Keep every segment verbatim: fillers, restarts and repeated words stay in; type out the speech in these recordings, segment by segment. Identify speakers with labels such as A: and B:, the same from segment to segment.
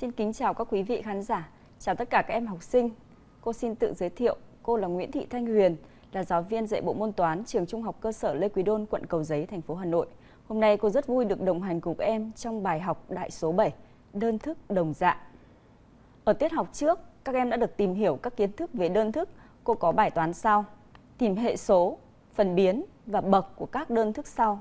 A: Xin kính chào các quý vị khán giả, chào tất cả các em học sinh. Cô xin tự giới thiệu, cô là Nguyễn Thị Thanh Huyền, là giáo viên dạy bộ môn toán trường Trung học cơ sở Lê Quý Đôn, quận Cầu Giấy, thành phố Hà Nội. Hôm nay cô rất vui được đồng hành cùng các em trong bài học đại số bảy, đơn thức đồng dạng. Ở tiết học trước, các em đã được tìm hiểu các kiến thức về đơn thức. Cô có bài toán sau: tìm hệ số, phần biến và bậc của các đơn thức sau.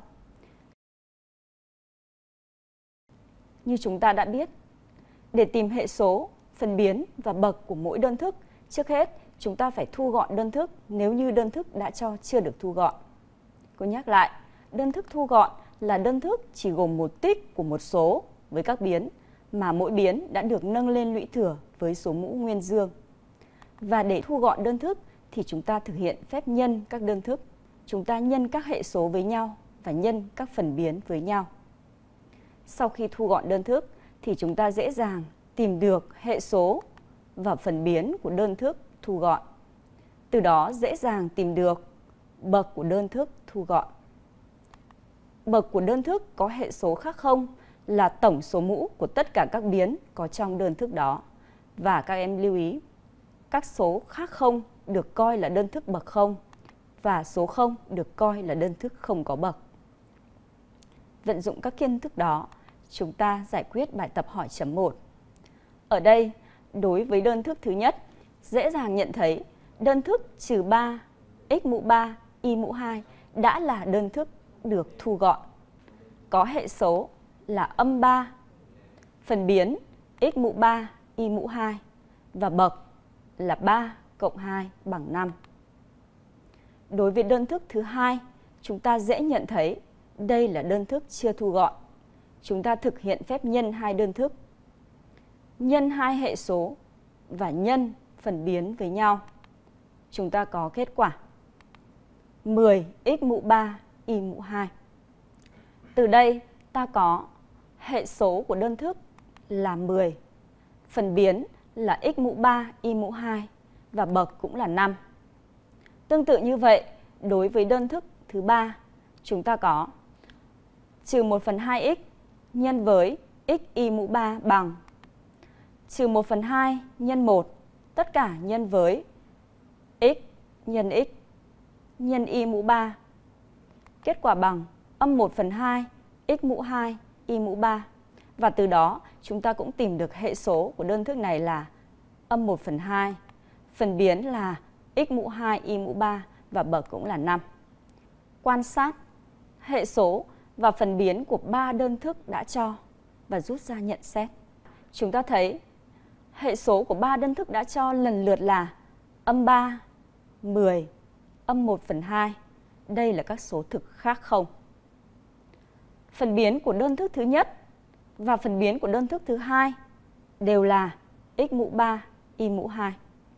A: Như chúng ta đã biết, để tìm hệ số, phần biến và bậc của mỗi đơn thức, trước hết chúng ta phải thu gọn đơn thức nếu như đơn thức đã cho chưa được thu gọn. Cô nhắc lại, đơn thức thu gọn là đơn thức chỉ gồm một tích của một số với các biến, mà mỗi biến đã được nâng lên lũy thừa với số mũ nguyên dương. Và để thu gọn đơn thức thì chúng ta thực hiện phép nhân các đơn thức. Chúng ta nhân các hệ số với nhau và nhân các phần biến với nhau. Sau khi thu gọn đơn thức thì chúng ta dễ dàng tìm được hệ số và phần biến của đơn thức thu gọn. Từ đó dễ dàng tìm được bậc của đơn thức thu gọn. Bậc của đơn thức có hệ số khác không là tổng số mũ của tất cả các biến có trong đơn thức đó. Và các em lưu ý, các số khác không được coi là đơn thức bậc không và số không được coi là đơn thức không có bậc. Vận dụng các kiến thức đó, chúng ta giải quyết bài tập hỏi chấm một. Ở đây, đối với đơn thức thứ nhất, dễ dàng nhận thấy đơn thức trừ ba, x mũ ba, y mũ hai đã là đơn thức được thu gọn. Có hệ số là âm ba, phần biến x mũ ba, y mũ hai và bậc là ba cộng hai bằng năm. Đối với đơn thức thứ hai, chúng ta dễ nhận thấy đây là đơn thức chưa thu gọn. Chúng ta thực hiện phép nhân hai đơn thức, nhân hai hệ số và nhân phần biến với nhau. Chúng ta có kết quả mười x mũ ba, y mũ hai. Từ đây ta có hệ số của đơn thức là mười, phần biến là x mũ ba, y mũ hai và bậc cũng là năm. Tương tự như vậy, đối với đơn thức thứ ba, chúng ta có trừ một phần hai x nhân với x y mũ ba bằng trừ một phần hai nhân một, tất cả nhân với x nhân x nhân y mũ ba. Kết quả bằng âm một phần hai x mũ hai y mũ ba. Và từ đó chúng ta cũng tìm được hệ số của đơn thức này là âm một phần hai, phần biến là x mũ hai y mũ ba và bậc cũng là năm. Quan sát hệ số và phần biến của ba đơn thức đã cho và rút ra nhận xét. Chúng ta thấy hệ số của ba đơn thức đã cho lần lượt là âm ba, mười, âm một phần hai. Đây là các số thực khác không. Phần biến của đơn thức thứ nhất và phần biến của đơn thức thứ hai đều là x mũ ba, y mũ hai.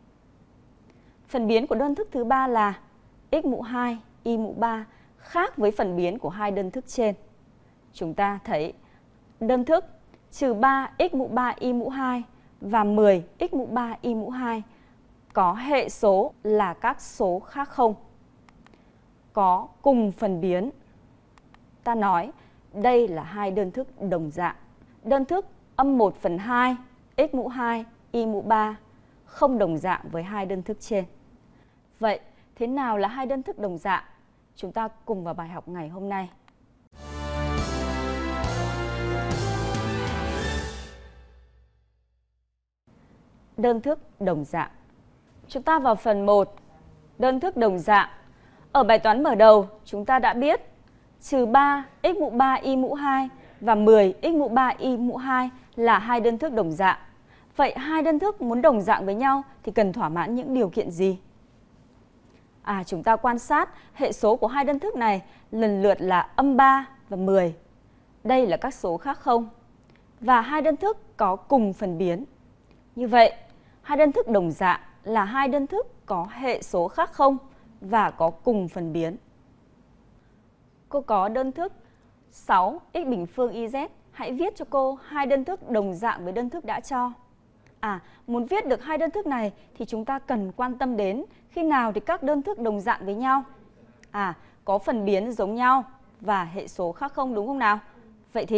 A: Phần biến của đơn thức thứ ba là x mũ hai, y mũ ba, khác với phần biến của hai đơn thức trên. Chúng ta thấy đơn thức trừ ba x mũ ba, y mũ hai và mười x mũ ba, y mũ hai có hệ số là các số khác không, có cùng phần biến. Ta nói đây là hai đơn thức đồng dạng. Đơn thức âm một phần hai x mũ hai, y mũ ba không đồng dạng với hai đơn thức trên. Vậy thế nào là hai đơn thức đồng dạng? Chúng ta cùng vào bài học ngày hôm nay. Đơn thức đồng dạng. Chúng ta vào phần một, đơn thức đồng dạng. Ở bài toán mở đầu, chúng ta đã biết trừ ba x mũ ba, y mũ hai và mười x mũ ba, y mũ hai là hai đơn thức đồng dạng. Vậy hai đơn thức muốn đồng dạng với nhau thì cần thỏa mãn những điều kiện gì? À, chúng ta quan sát hệ số của hai đơn thức này lần lượt là âm ba và mười. Đây là các số khác không. Và hai đơn thức có cùng phần biến. Như vậy, hai đơn thức đồng dạng là hai đơn thức có hệ số khác không và có cùng phần biến. Cô có đơn thức sáu x bình phương y/z. Hãy viết cho cô hai đơn thức đồng dạng với đơn thức đã cho. À, muốn viết được hai đơn thức này thì chúng ta cần quan tâm đến khi nào thì các đơn thức đồng dạng với nhau. À, có phần biến giống nhau và hệ số khác không, đúng không nào? Vậy thì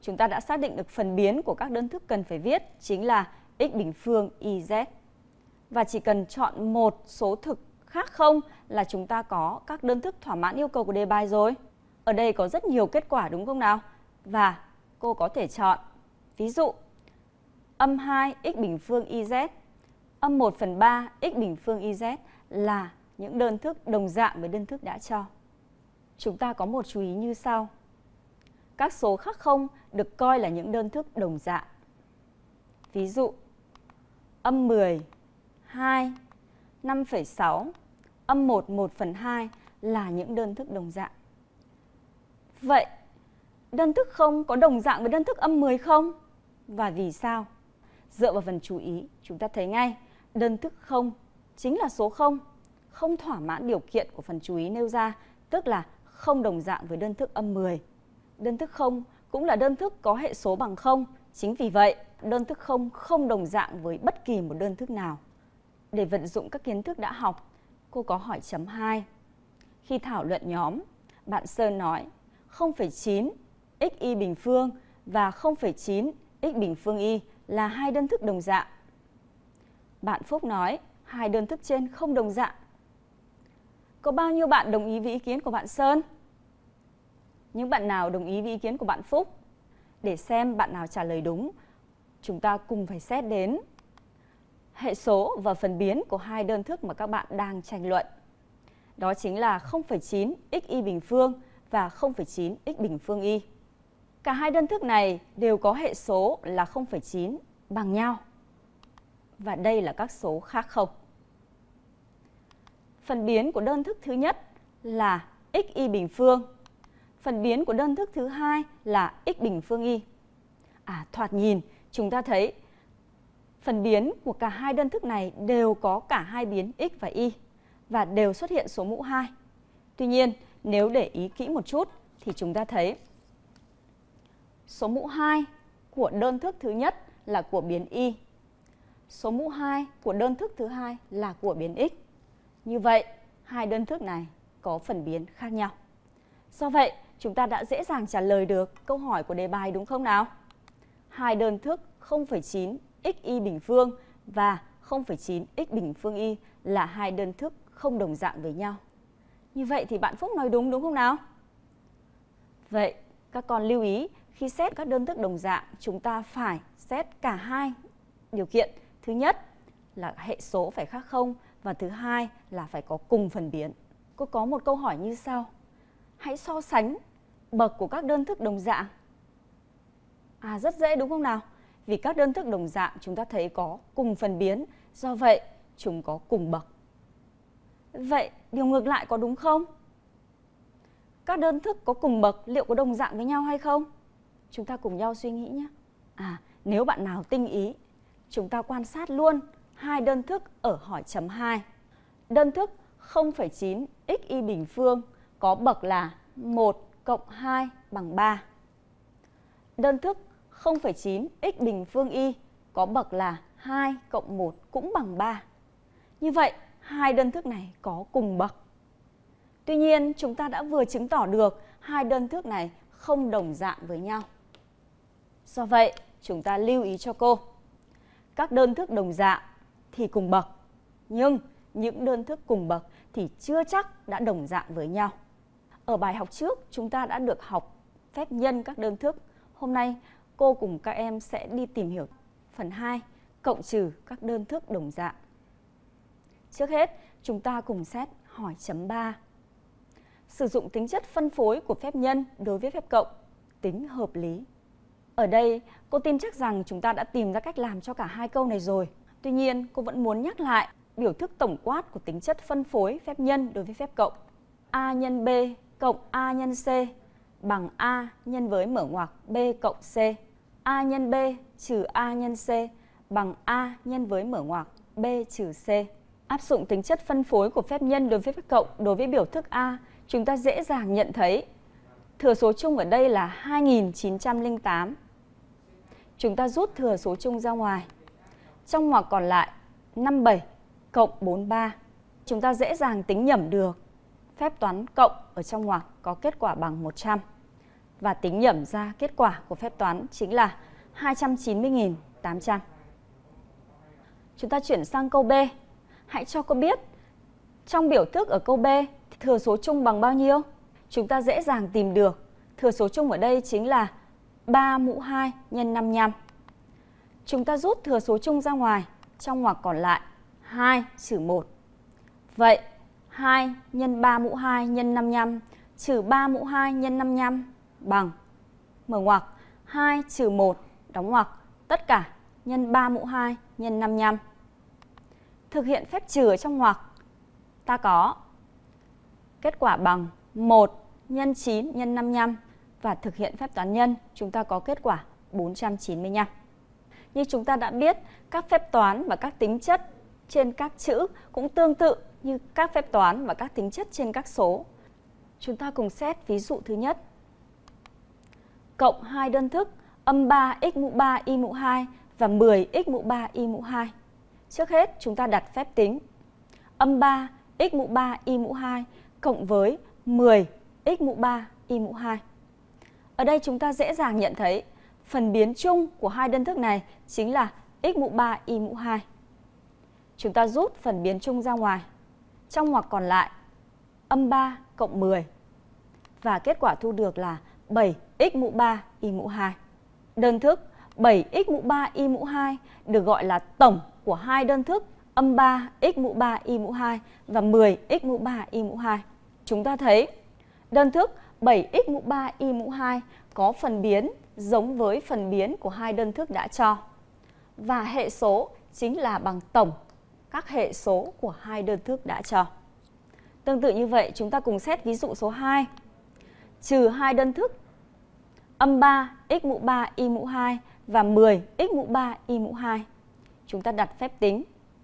A: chúng ta đã xác định được phần biến của các đơn thức cần phải viết chính là x bình phương y z. Và chỉ cần chọn một số thực khác không là chúng ta có các đơn thức thỏa mãn yêu cầu của đề bài rồi. Ở đây có rất nhiều kết quả đúng không nào? Và cô có thể chọn, ví dụ, âm hai x bình phương y z, âm một phần ba x bình phương y z là những đơn thức đồng dạng với đơn thức đã cho. Chúng ta có một chú ý như sau. Các số khác không được coi là những đơn thức đồng dạng. Ví dụ, âm mười, hai, năm phẩy sáu, âm một, một phần hai là những đơn thức đồng dạng. Vậy, đơn thức không có đồng dạng với đơn thức âm mười không? Và vì sao? Dựa vào phần chú ý, chúng ta thấy ngay, đơn thức không chính là số không, không thỏa mãn điều kiện của phần chú ý nêu ra, tức là không đồng dạng với đơn thức âm mười. Đơn thức không cũng là đơn thức có hệ số bằng không, chính vì vậy, đơn thức không không đồng dạng với bất kỳ một đơn thức nào. Để vận dụng các kiến thức đã học, cô có hỏi chấm hai. Khi thảo luận nhóm, bạn Sơn nói không phẩy chín x y bình phương và không phẩy chín x bình phương y là hai đơn thức đồng dạng. Bạn Phúc nói hai đơn thức trên không đồng dạng. Có bao nhiêu bạn đồng ý với ý kiến của bạn Sơn? Những bạn nào đồng ý với ý kiến của bạn Phúc? Để xem bạn nào trả lời đúng, chúng ta cùng phải xét đến hệ số và phần biến của hai đơn thức mà các bạn đang tranh luận. Đó chính là không phẩy chín x y bình phương và không phẩy chín x bình phương y. Cả hai đơn thức này đều có hệ số là không phẩy chín bằng nhau. Và đây là các số khác không. Phần biến của đơn thức thứ nhất là x y bình phương. Phần biến của đơn thức thứ hai là x bình phương y. À, thoạt nhìn, chúng ta thấy phần biến của cả hai đơn thức này đều có cả hai biến x và y và đều xuất hiện số mũ hai. Tuy nhiên, nếu để ý kỹ một chút thì chúng ta thấy số mũ hai của đơn thức thứ nhất là của biến y. Số mũ hai của đơn thức thứ hai là của biến x. Như vậy, hai đơn thức này có phần biến khác nhau. Do vậy, chúng ta đã dễ dàng trả lời được câu hỏi của đề bài đúng không nào? Hai đơn thức không phẩy chín x y bình phương và không phẩy chín x bình phương y là hai đơn thức không đồng dạng với nhau. Như vậy thì bạn Phúc nói đúng đúng không nào? Vậy, các con lưu ý khi xét các đơn thức đồng dạng, chúng ta phải xét cả hai điều kiện. Thứ nhất là hệ số phải khác không và thứ hai là phải có cùng phần biến. Cô có một câu hỏi như sau. Hãy so sánh bậc của các đơn thức đồng dạng. À, rất dễ đúng không nào? Vì các đơn thức đồng dạng chúng ta thấy có cùng phần biến, do vậy chúng có cùng bậc. Vậy điều ngược lại có đúng không? Các đơn thức có cùng bậc liệu có đồng dạng với nhau hay không? Chúng ta cùng nhau suy nghĩ nhé. À, nếu bạn nào tinh ý, chúng ta quan sát luôn hai đơn thức ở hỏi chấm hai. Đơn thức không phẩy chín x y bình phương có bậc là một cộng hai bằng ba. Đơn thức không phẩy chín x bình phương y có bậc là hai cộng một cũng bằng ba. Như vậy, hai đơn thức này có cùng bậc. Tuy nhiên, chúng ta đã vừa chứng tỏ được hai đơn thức này không đồng dạng với nhau. Do vậy, chúng ta lưu ý cho cô. Các đơn thức đồng dạng thì cùng bậc, nhưng những đơn thức cùng bậc thì chưa chắc đã đồng dạng với nhau. Ở bài học trước, chúng ta đã được học phép nhân các đơn thức. Hôm nay, cô cùng các em sẽ đi tìm hiểu phần hai, cộng trừ các đơn thức đồng dạng. Trước hết, chúng ta cùng xét hỏi chấm ba. Sử dụng tính chất phân phối của phép nhân đối với phép cộng, tính hợp lý. Ở đây, cô tin chắc rằng chúng ta đã tìm ra cách làm cho cả hai câu này rồi. Tuy nhiên, cô vẫn muốn nhắc lại biểu thức tổng quát của tính chất phân phối phép nhân đối với phép cộng. A nhân B cộng A nhân C bằng A nhân với mở ngoặc B cộng C. A nhân B trừ A nhân C bằng A nhân với mở ngoặc B trừ C. Áp dụng tính chất phân phối của phép nhân đối với phép cộng đối với biểu thức A, chúng ta dễ dàng nhận thấy thừa số chung ở đây là hai nghìn chín trăm lẻ tám. Chúng ta rút thừa số chung ra ngoài. Trong ngoặc còn lại năm mươi bảy cộng bốn mươi ba. Chúng ta dễ dàng tính nhẩm được phép toán cộng ở trong ngoặc có kết quả bằng một trăm. và tính nhẩm ra kết quả của phép toán chính là hai trăm chín mươi nghìn tám trăm. Chúng ta chuyển sang câu B. Hãy cho cô biết trong biểu thức ở câu B thừa số chung bằng bao nhiêu? Chúng ta dễ dàng tìm được. Thừa số chung ở đây chính là ba mũ hai nhân năm mươi lăm. Chúng ta rút thừa số chung ra ngoài, trong ngoặc còn lại hai trừ một. Vậy hai nhân ba mũ hai nhân năm mươi lăm trừ ba mũ hai nhân năm mươi lăm bằng, mở ngoặc, hai trừ một, đóng ngoặc, tất cả nhân ba mũ hai nhân năm mươi lăm. Thực hiện phép trừ ở trong ngoặc, ta có kết quả bằng một nhân chín nhân năm mươi lăm, và thực hiện phép toán nhân, chúng ta có kết quả bốn trăm chín mươi lăm. Như chúng ta đã biết, các phép toán và các tính chất trên các chữ cũng tương tự như các phép toán và các tính chất trên các số. Chúng ta cùng xét ví dụ thứ nhất. Cộng hai đơn thức âm ba x mũ ba y mũ hai và mười x mũ ba y mũ hai. Trước hết chúng ta đặt phép tính. Âm ba x mũ ba y mũ hai cộng với mười x mũ ba y mũ hai. Ở đây chúng ta dễ dàng nhận thấy phần biến chung của hai đơn thức này chính là x mũ ba y mũ hai. Chúng ta rút phần biến chung ra ngoài. Trong ngoặc còn lại âm ba cộng mười. Và kết quả thu được là bảy x mũ ba y mũ hai. Đơn thức bảy x mũ ba y mũ hai được gọi là tổng của hai đơn thức âm ba x mũ ba y mũ hai và mười x mũ ba y mũ hai. Chúng ta thấy đơn thức bảy x mũ ba y mũ hai có phần biến giống với phần biến của hai đơn thức đã cho. Và hệ số chính là bằng tổng các hệ số của hai đơn thức đã cho. Tương tự như vậy, chúng ta cùng xét ví dụ số hai. Trừ hai đơn thức âm ba x mũ ba y mũ hai và mười x mũ ba y mũ hai. Chúng ta đặt phép tính.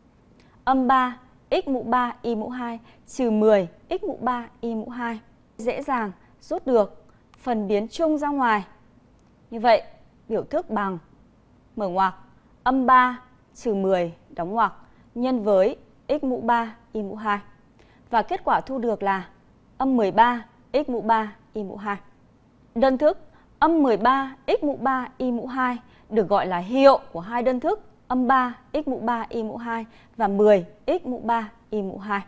A: Âm ba x mũ ba y mũ hai trừ mười x mũ ba y mũ hai. Dễ dàng rút được phần biến chung ra ngoài. Như vậy, biểu thức bằng, mở ngoặc, âm ba trừ mười, đóng ngoặc, nhân với x mũ ba y mũ hai. Và kết quả thu được là âm mười ba x mũ ba y mũ hai. Đơn thức âm mười ba x mũ ba y mũ hai được gọi là hiệu của hai đơn thức âm ba x mũ ba y mũ hai và mười x mũ ba y mũ hai.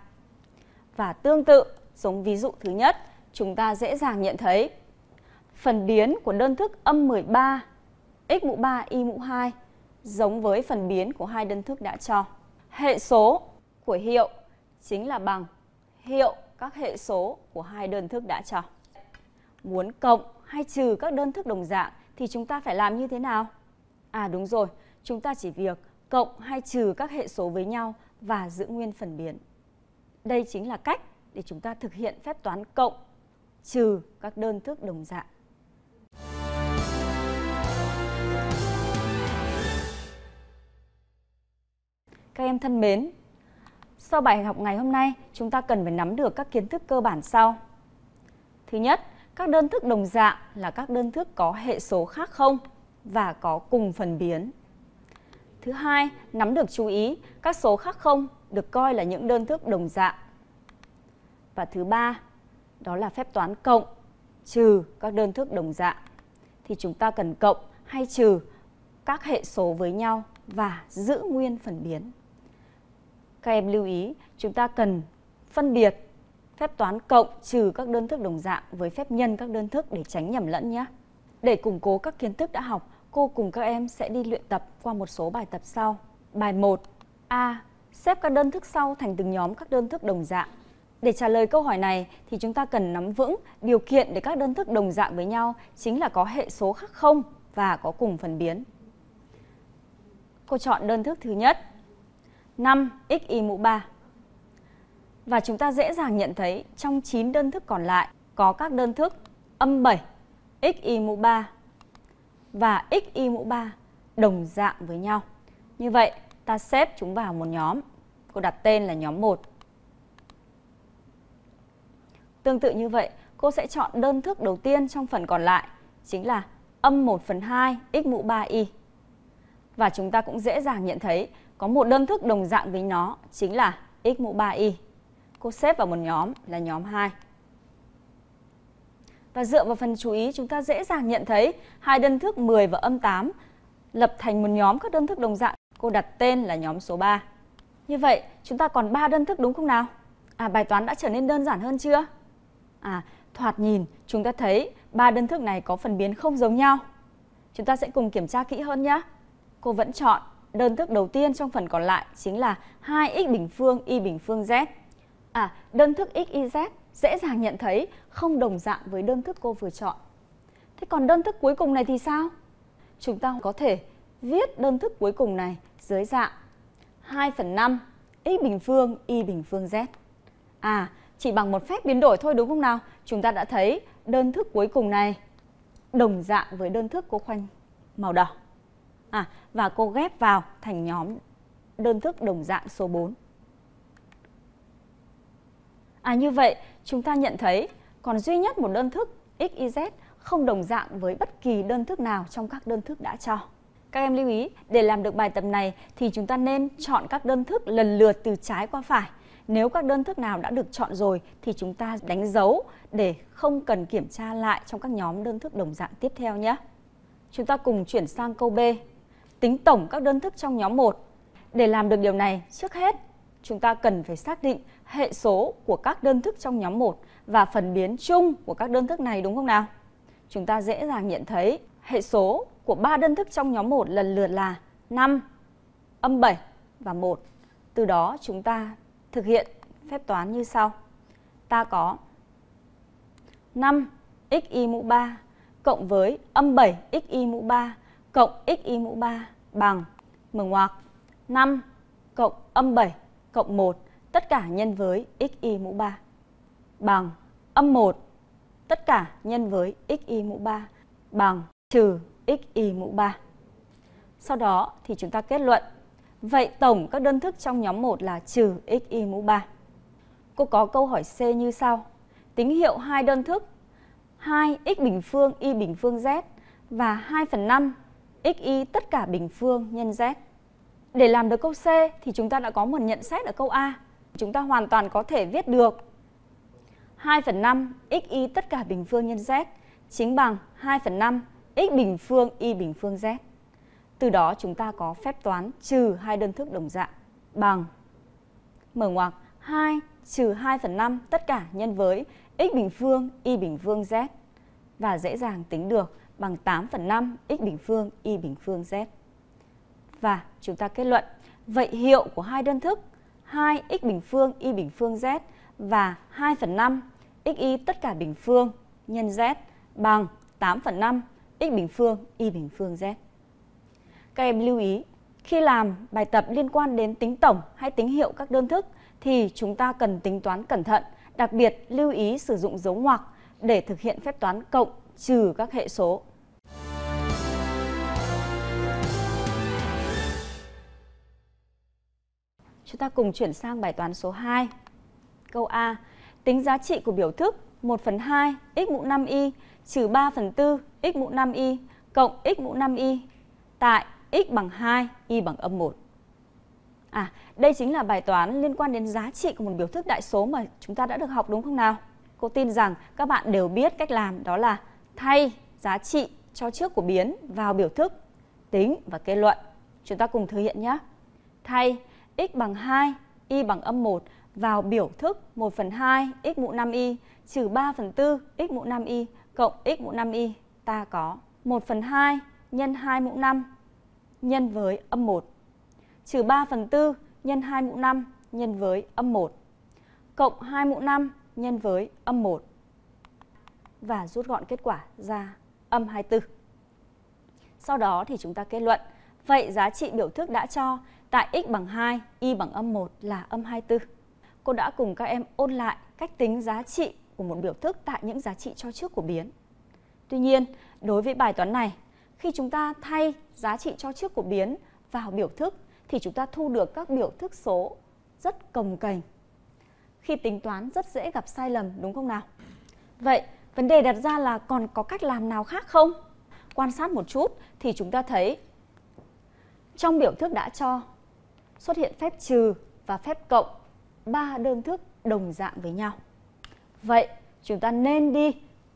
A: Và tương tự, giống ví dụ thứ nhất, chúng ta dễ dàng nhận thấy phần biến của đơn thức âm mười ba x mũ ba y mũ hai giống với phần biến của hai đơn thức đã cho. Hệ số của hiệu chính là bằng hiệu các hệ số của hai đơn thức đã cho. Muốn cộng hay trừ các đơn thức đồng dạng thì chúng ta phải làm như thế nào? À đúng rồi, chúng ta chỉ việc cộng hay trừ các hệ số với nhau và giữ nguyên phần biến. Đây chính là cách để chúng ta thực hiện phép toán cộng, trừ các đơn thức đồng dạng. Các em thân mến, sau bài học ngày hôm nay, chúng ta cần phải nắm được các kiến thức cơ bản sau. Thứ nhất, các đơn thức đồng dạng là các đơn thức có hệ số khác không và có cùng phần biến. Thứ hai, nắm được chú ý, các số khác không được coi là những đơn thức đồng dạng. Và thứ ba, đó là phép toán cộng, trừ các đơn thức đồng dạng. Thì chúng ta cần cộng hay trừ các hệ số với nhau và giữ nguyên phần biến. Các em lưu ý, chúng ta cần phân biệt phép toán cộng trừ các đơn thức đồng dạng với phép nhân các đơn thức để tránh nhầm lẫn nhé. Để củng cố các kiến thức đã học, cô cùng các em sẽ đi luyện tập qua một số bài tập sau. Bài một. A. Xếp các đơn thức sau thành từng nhóm các đơn thức đồng dạng. Để trả lời câu hỏi này thì chúng ta cần nắm vững điều kiện để các đơn thức đồng dạng với nhau chính là có hệ số khác không và có cùng phần biến. Cô chọn đơn thức thứ nhất, năm x y mũ ba. Và chúng ta dễ dàng nhận thấy trong chín đơn thức còn lại có các đơn thức âm bảy x y mũ ba và x y mũ ba đồng dạng với nhau. Như vậy, ta xếp chúng vào một nhóm. Cô đặt tên là nhóm một. Tương tự như vậy, cô sẽ chọn đơn thức đầu tiên trong phần còn lại, chính là âm một phần hai x mũ ba y. Và chúng ta cũng dễ dàng nhận thấy có một đơn thức đồng dạng với nó, chính là x mũ ba y. Cô xếp vào một nhóm là nhóm hai. Và dựa vào phần chú ý, chúng ta dễ dàng nhận thấy hai đơn thức mười và âm tám lập thành một nhóm các đơn thức đồng dạng. Cô đặt tên là nhóm số ba. Như vậy, chúng ta còn ba đơn thức đúng không nào? À, bài toán đã trở nên đơn giản hơn chưa? À, thoạt nhìn, chúng ta thấy ba đơn thức này có phần biến không giống nhau. Chúng ta sẽ cùng kiểm tra kỹ hơn nhé. Cô vẫn chọn đơn thức đầu tiên trong phần còn lại chính là hai x bình phương y bình phương z. À, đơn thức x, y, z dễ dàng nhận thấy không đồng dạng với đơn thức cô vừa chọn. Thế còn đơn thức cuối cùng này thì sao? Chúng ta có thể viết đơn thức cuối cùng này dưới dạng hai phần năm x bình phương y bình phương z. À, chỉ bằng một phép biến đổi thôi đúng không nào? Chúng ta đã thấy đơn thức cuối cùng này đồng dạng với đơn thức cô khoanh màu đỏ. À, và cô ghép vào thành nhóm đơn thức đồng dạng số bốn. À, như vậy chúng ta nhận thấy còn duy nhất một đơn thức x, y, z không đồng dạng với bất kỳ đơn thức nào trong các đơn thức đã cho. Các em lưu ý, để làm được bài tập này thì chúng ta nên chọn các đơn thức lần lượt từ trái qua phải. Nếu các đơn thức nào đã được chọn rồi thì chúng ta đánh dấu để không cần kiểm tra lại trong các nhóm đơn thức đồng dạng tiếp theo nhé. Chúng ta cùng chuyển sang câu B. Tính tổng các đơn thức trong nhóm một. Để làm được điều này, trước hết chúng ta cần phải xác định hệ số của các đơn thức trong nhóm một và phần biến chung của các đơn thức này đúng không nào? Chúng ta dễ dàng nhận thấy hệ số của ba đơn thức trong nhóm một lần lượt là năm, âm bảy và một. Từ đó chúng ta thực hiện phép toán như sau. Ta có năm x y mũ ba cộng với âm bảy x y mũ ba cộng x y mũ ba bằng mở ngoặc năm cộng âm bảy cộng một tất cả nhân với x y mũ ba bằng âm một tất cả nhân với x y mũ ba bằng trừ x y mũ ba. Sau đó thì chúng ta kết luận. Vậy tổng các đơn thức trong nhóm một là trừ x y mũ ba. Cô có câu hỏi C như sau. Tính hiệu hai đơn thức hai x bình phương y bình phương z và hai phần năm x y tất cả bình phương nhân z. Để làm được câu C thì chúng ta đã có một nhận xét ở câu A. Chúng ta hoàn toàn có thể viết được hai phần năm x y tất cả bình phương nhân z chính bằng hai phần năm x bình phương y bình phương z. Từ đó chúng ta có phép toán trừ hai đơn thức đồng dạng bằng mở ngoặc hai trừ hai phần năm tất cả nhân với x bình phương y bình phương z và dễ dàng tính được bằng tám phần năm x bình phương y bình phương z. Và chúng ta kết luận, vậy hiệu của hai đơn thức hai x bình phương y bình phương z và hai phần năm x y tất cả bình phương nhân z bằng tám phần năm x bình phương y bình phương z. Các em lưu ý, khi làm bài tập liên quan đến tính tổng hay tính hiệu các đơn thức thì chúng ta cần tính toán cẩn thận, đặc biệt lưu ý sử dụng dấu ngoặc để thực hiện phép toán cộng trừ các hệ số. Chúng ta cùng chuyển sang bài toán số hai. Câu A. Tính giá trị của biểu thức một phần hai x mũ năm y trừ ba phần tư x mũ năm y cộng x mũ năm y tại x bằng hai, y bằng âm một. À, đây chính là bài toán liên quan đến giá trị của một biểu thức đại số mà chúng ta đã được học đúng không nào? Cô tin rằng các bạn đều biết cách làm, đó là thay giá trị cho trước của biến vào biểu thức, tính và kết luận. Chúng ta cùng thực hiện nhé. Thay x bằng hai, y bằng âm một vào biểu thức một phần hai x mũ năm y trừ ba phần tư x mũ năm y cộng x mũ năm y. Ta có một phần hai nhân hai mũ năm nhân với âm một trừ ba phần tư nhân hai mũ năm nhân với âm một cộng hai mũ năm nhân với âm một và rút gọn kết quả ra âm hai mươi tư. Sau đó thì chúng ta kết luận, vậy giá trị biểu thức đã cho tại x bằng hai, y bằng âm một là âm hai mươi tư. Cô đã cùng các em ôn lại cách tính giá trị của một biểu thức tại những giá trị cho trước của biến. Tuy nhiên, đối với bài toán này, khi chúng ta thay giá trị cho trước của biến vào biểu thức thì chúng ta thu được các biểu thức số rất cồng kềnh. Khi tính toán rất dễ gặp sai lầm đúng không nào? Vậy, vấn đề đặt ra là còn có cách làm nào khác không? Quan sát một chút thì chúng ta thấy trong biểu thức đã cho xuất hiện phép trừ và phép cộng, ba đơn thức đồng dạng với nhau. Vậy, chúng ta nên đi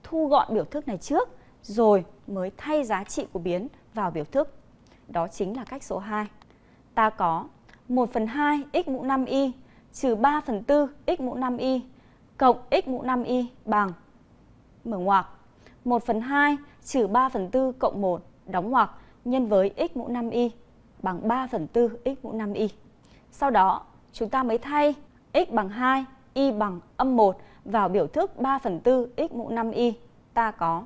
A: thu gọn biểu thức này trước, rồi mới thay giá trị của biến vào biểu thức. Đó chính là cách số hai. Ta có một phần hai x mũ năm y trừ ba phần tư x mũ năm y cộng x mũ năm y bằng mở ngoặc một phần hai trừ ba phần tư cộng một đóng ngoặc nhân với x mũ năm y bằng ba phần tư x mũ năm y. Sau đó chúng ta mới thay x bằng hai, y bằng âm một vào biểu thức ba phần tư x mũ năm y. Ta có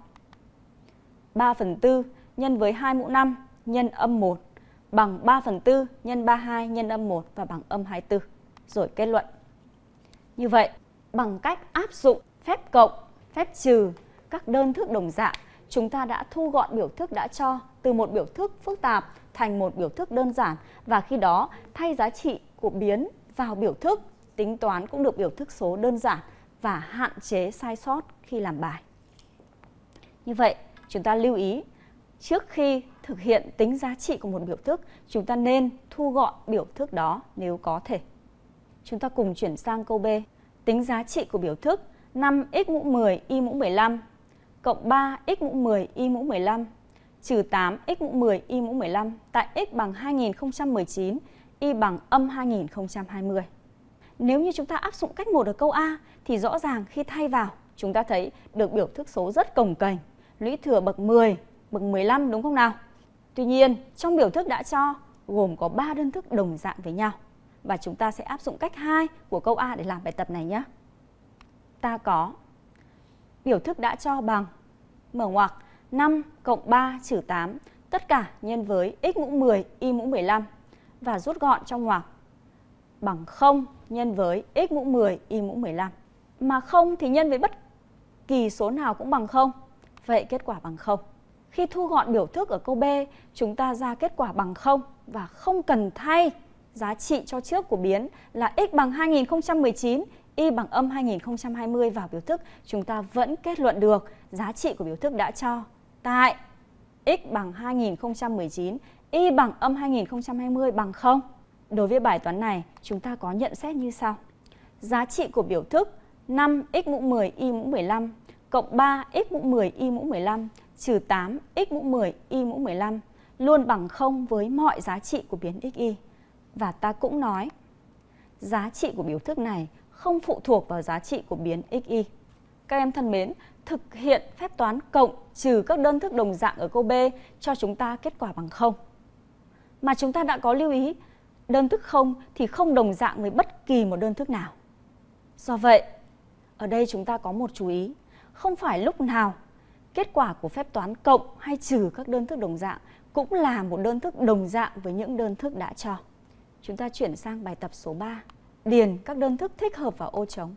A: ba phần tư nhân với hai mũ năm nhân âm một bằng ba phần tư nhân ba mươi hai nhân âm một và bằng âm hai mươi tư. Rồi kết luận. Như vậy, bằng cách áp dụng phép cộng, phép trừ, các đơn thức đồng dạng, chúng ta đã thu gọn biểu thức đã cho từ một biểu thức phức tạp thành một biểu thức đơn giản, và khi đó thay giá trị của biến vào biểu thức, tính toán cũng được biểu thức số đơn giản và hạn chế sai sót khi làm bài. Như vậy, chúng ta lưu ý, trước khi thực hiện tính giá trị của một biểu thức, chúng ta nên thu gọn biểu thức đó nếu có thể. Chúng ta cùng chuyển sang câu B. Tính giá trị của biểu thức năm x mũ mười y mũ mười lăm cộng ba x mũ mười y mũ mười lăm trừ tám x mũ mười y mũ mười lăm tại x bằng hai nghìn không trăm mười chín, y bằng âm hai nghìn không trăm hai mươi. Nếu như chúng ta áp dụng cách một ở câu A thì rõ ràng khi thay vào, chúng ta thấy được biểu thức số rất cồng kềnh, lũy thừa bậc mười, bậc mười lăm, đúng không nào? Tuy nhiên, trong biểu thức đã cho gồm có ba đơn thức đồng dạng với nhau, và chúng ta sẽ áp dụng cách hai của câu A để làm bài tập này nhé. Ta có biểu thức đã cho bằng mở ngoặc năm cộng ba trừ tám, tất cả nhân với x mũ mười y mũ mười lăm và rút gọn trong ngoặc bằng không nhân với x mũ mười y mũ mười lăm. Mà không thì nhân với bất kỳ số nào cũng bằng không. Vậy kết quả bằng không. Khi thu gọn biểu thức ở câu B, chúng ta ra kết quả bằng không và không cần thay giá trị cho trước của biến là x bằng hai nghìn không trăm mười chín, y bằng âm hai nghìn không trăm hai mươi vào biểu thức, chúng ta vẫn kết luận được giá trị của biểu thức đã cho tại x bằng hai nghìn không trăm mười chín, y bằng âm hai nghìn không trăm hai mươi bằng không. Đối với bài toán này, chúng ta có nhận xét như sau. Giá trị của biểu thức năm x mũ mười y mũ mười lăm cộng ba x mũ mười y mũ mười lăm trừ tám x mũ mười y mũ mười lăm luôn bằng không với mọi giá trị của biến xy. Và ta cũng nói, giá trị của biểu thức này không phụ thuộc vào giá trị của biến xy. Các em thân mến, thực hiện phép toán cộng trừ các đơn thức đồng dạng ở câu B cho chúng ta kết quả bằng không. Mà chúng ta đã có lưu ý, đơn thức không thì không đồng dạng với bất kỳ một đơn thức nào. Do vậy, ở đây chúng ta có một chú ý, không phải lúc nào kết quả của phép toán cộng hay trừ các đơn thức đồng dạng cũng là một đơn thức đồng dạng với những đơn thức đã cho. Chúng ta chuyển sang bài tập số ba. Điền các đơn thức thích hợp vào ô trống.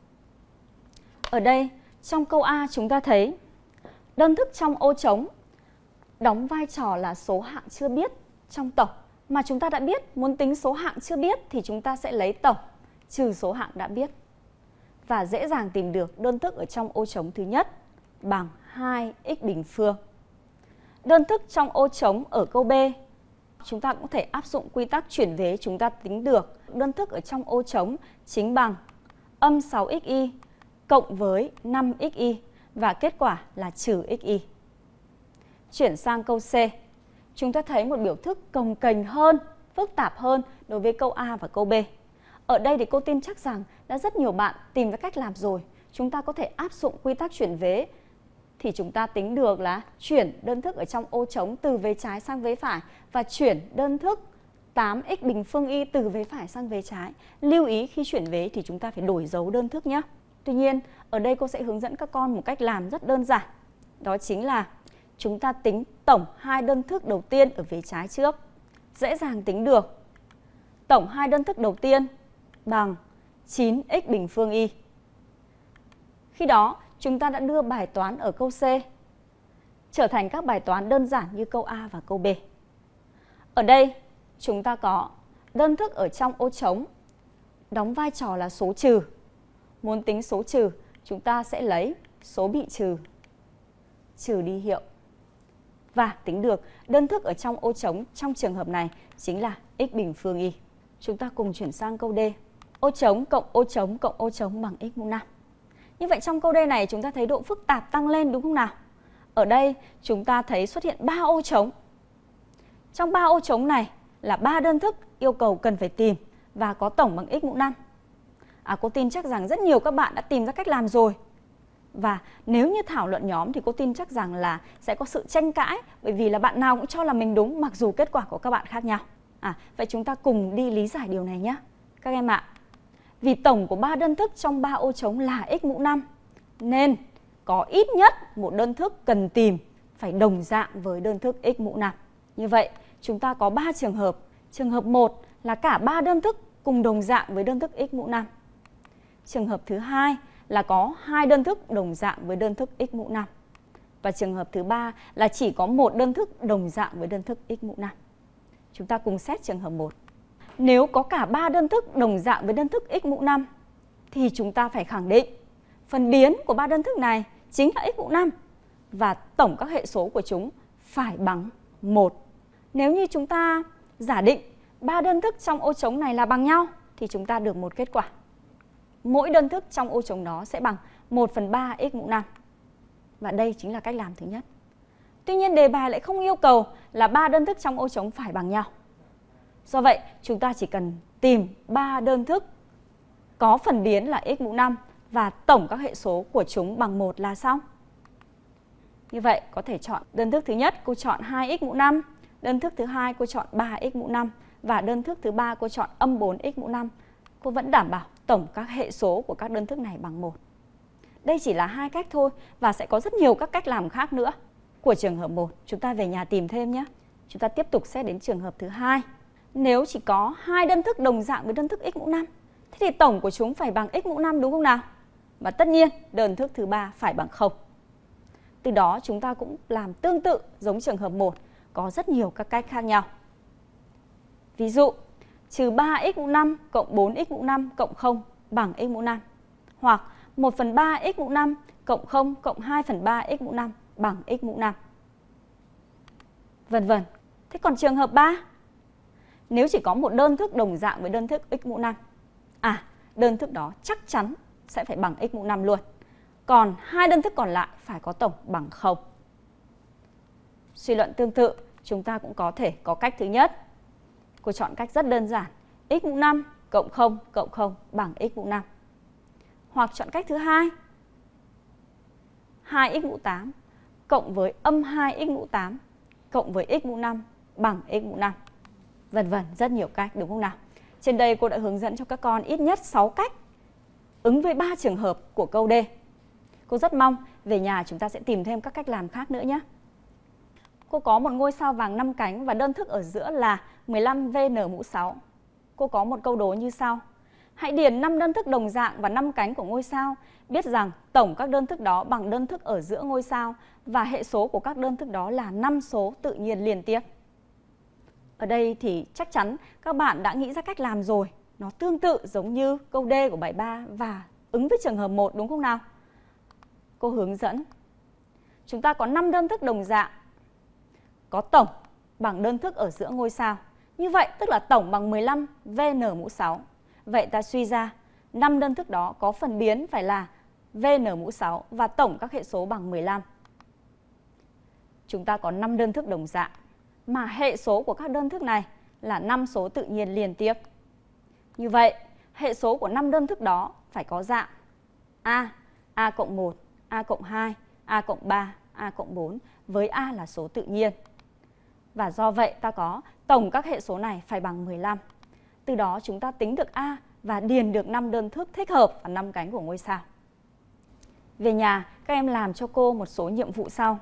A: Ở đây, trong câu A chúng ta thấy đơn thức trong ô trống đóng vai trò là số hạng chưa biết trong tổng. Mà chúng ta đã biết, muốn tính số hạng chưa biết thì chúng ta sẽ lấy tổng trừ số hạng đã biết. Và dễ dàng tìm được đơn thức ở trong ô trống thứ nhất bằng hai x bình phương. Đơn thức trong ô trống ở câu B, chúng ta cũng thể áp dụng quy tắc chuyển vế, chúng ta tính được đơn thức ở trong ô trống chính bằng âm sáu x y cộng với năm x y và kết quả là trừ xy. Chuyển sang câu C, chúng ta thấy một biểu thức cồng kềnh hơn, phức tạp hơn đối với câu A và câu B. Ở đây thì cô tin chắc rằng đã rất nhiều bạn tìm ra cách làm rồi. Chúng ta có thể áp dụng quy tắc chuyển vế thì chúng ta tính được là chuyển đơn thức ở trong ô trống từ vế trái sang vế phải và chuyển đơn thức tám x bình phương y từ vế phải sang vế trái. Lưu ý khi chuyển vế thì chúng ta phải đổi dấu đơn thức nhé. Tuy nhiên, ở đây cô sẽ hướng dẫn các con một cách làm rất đơn giản. Đó chính là chúng ta tính tổng hai đơn thức đầu tiên ở vế trái trước. Dễ dàng tính được. Tổng hai đơn thức đầu tiên bằng chín x bình phương y. Khi đó, chúng ta đã đưa bài toán ở câu C trở thành các bài toán đơn giản như câu A và câu B. Ở đây, chúng ta có đơn thức ở trong ô trống đóng vai trò là số trừ. Muốn tính số trừ, chúng ta sẽ lấy số bị trừ, trừ đi hiệu. Và tính được đơn thức ở trong ô trống trong trường hợp này chính là x bình phương y. Chúng ta cùng chuyển sang câu D. Ô trống cộng ô trống cộng ô trống bằng x mũ năm. Như vậy trong câu D này chúng ta thấy độ phức tạp tăng lên đúng không nào? Ở đây chúng ta thấy xuất hiện ba ô trống. Trong ba ô trống này là ba đơn thức yêu cầu cần phải tìm và có tổng bằng x mũ năm. À, cô tin chắc rằng rất nhiều các bạn đã tìm ra cách làm rồi. Và nếu như thảo luận nhóm thì cô tin chắc rằng là sẽ có sự tranh cãi, bởi vì là bạn nào cũng cho là mình đúng mặc dù kết quả của các bạn khác nhau. À, vậy chúng ta cùng đi lý giải điều này nhé. Các em ạ, vì tổng của ba đơn thức trong ba ô trống là x mũ năm, nên có ít nhất một đơn thức cần tìm phải đồng dạng với đơn thức x mũ năm. Như vậy, chúng ta có ba trường hợp. Trường hợp một là cả ba đơn thức cùng đồng dạng với đơn thức x mũ năm. Trường hợp thứ hai là có hai đơn thức đồng dạng với đơn thức x mũ năm. Và trường hợp thứ ba là chỉ có một đơn thức đồng dạng với đơn thức x mũ năm. Chúng ta cùng xét trường hợp một. Nếu có cả ba đơn thức đồng dạng với đơn thức x mũ năm thì chúng ta phải khẳng định phần biến của ba đơn thức này chính là x mũ năm và tổng các hệ số của chúng phải bằng một. Nếu như chúng ta giả định ba đơn thức trong ô trống này là bằng nhau thì chúng ta được một kết quả. Mỗi đơn thức trong ô trống đó sẽ bằng một phần ba x mũ năm. Và đây chính là cách làm thứ nhất. Tuy nhiên đề bài lại không yêu cầu là ba đơn thức trong ô trống phải bằng nhau. Do vậy, chúng ta chỉ cần tìm ba đơn thức có phần biến là x mũ năm và tổng các hệ số của chúng bằng một là xong. Như vậy, có thể chọn đơn thức thứ nhất, cô chọn hai x mũ năm, đơn thức thứ hai cô chọn ba x mũ năm và đơn thức thứ ba cô chọn âm bốn x mũ năm. Cô vẫn đảm bảo tổng các hệ số của các đơn thức này bằng một. Đây chỉ là hai cách thôi và sẽ có rất nhiều các cách làm khác nữa. Của trường hợp một, chúng ta về nhà tìm thêm nhé. Chúng ta tiếp tục xét đến trường hợp thứ hai. Nếu chỉ có hai đơn thức đồng dạng với đơn thức x mũ năm, thế thì tổng của chúng phải bằng x mũ năm đúng không nào? Và tất nhiên, đơn thức thứ ba phải bằng không. Từ đó chúng ta cũng làm tương tự giống trường hợp một, có rất nhiều các cách khác nhau. Ví dụ, trừ ba x mũ năm cộng bốn x mũ năm cộng không bằng x mũ năm. Hoặc một phần ba x mũ năm cộng không cộng hai phần ba x mũ năm bằng x mũ năm. Vân vân. Thế còn trường hợp ba, nếu chỉ có một đơn thức đồng dạng với đơn thức x mũ năm, à, đơn thức đó chắc chắn sẽ phải bằng x mũ năm luôn. Còn hai đơn thức còn lại phải có tổng bằng không. Suy luận tương tự, chúng ta cũng có thể có cách thứ nhất. Cô chọn cách rất đơn giản, x mũ năm cộng không cộng không bằng x mũ năm. Hoặc chọn cách thứ hai, hai x mũ tám cộng với âm hai x mũ tám cộng với x mũ năm bằng x mũ năm. Vân vân, rất nhiều cách đúng không nào? Trên đây cô đã hướng dẫn cho các con ít nhất sáu cách ứng với ba trường hợp của câu D. Cô rất mong về nhà chúng ta sẽ tìm thêm các cách làm khác nữa nhé. Cô có một ngôi sao vàng năm cánh và đơn thức ở giữa là mười lăm V N mũ sáu. Cô có một câu đố như sau. Hãy điền năm đơn thức đồng dạng và năm cánh của ngôi sao. Biết rằng tổng các đơn thức đó bằng đơn thức ở giữa ngôi sao và hệ số của các đơn thức đó là năm số tự nhiên liên tiếp. Ở đây thì chắc chắn các bạn đã nghĩ ra cách làm rồi. Nó tương tự giống như câu D của bài ba và ứng với trường hợp một đúng không nào? Cô hướng dẫn. Chúng ta có năm đơn thức đồng dạng, có tổng bằng đơn thức ở giữa ngôi sao. Như vậy tức là tổng bằng mười lăm V N mũ sáu. Vậy ta suy ra năm đơn thức đó có phần biến phải là V N mũ sáu và tổng các hệ số bằng mười lăm. Chúng ta có năm đơn thức đồng dạng mà hệ số của các đơn thức này là năm số tự nhiên liên tiếp. Như vậy, hệ số của năm đơn thức đó phải có dạng A, A cộng một, A cộng hai, A cộng ba, A cộng bốn với A là số tự nhiên. Và do vậy ta có tổng các hệ số này phải bằng mười lăm. Từ đó chúng ta tính được A và điền được năm đơn thức thích hợp vào năm cánh của ngôi sao. Về nhà, các em làm cho cô một số nhiệm vụ sau.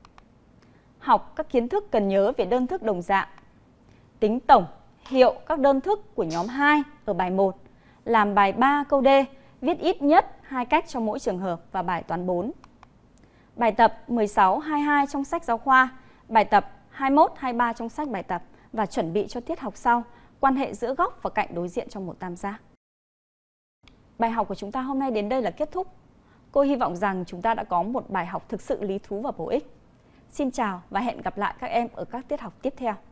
A: Học các kiến thức cần nhớ về đơn thức đồng dạng. Tính tổng hiệu các đơn thức của nhóm hai ở bài một. Làm bài ba câu D, viết ít nhất hai cách cho mỗi trường hợp và bài toán bốn. Bài tập mười sáu, hai mươi hai trong sách giáo khoa, bài tập hai mươi mốt, hai mươi ba trong sách bài tập và chuẩn bị cho tiết học sau, quan hệ giữa góc và cạnh đối diện trong một tam giác. Bài học của chúng ta hôm nay đến đây là kết thúc. Cô hy vọng rằng chúng ta đã có một bài học thực sự lý thú và bổ ích. Xin chào và hẹn gặp lại các em ở các tiết học tiếp theo.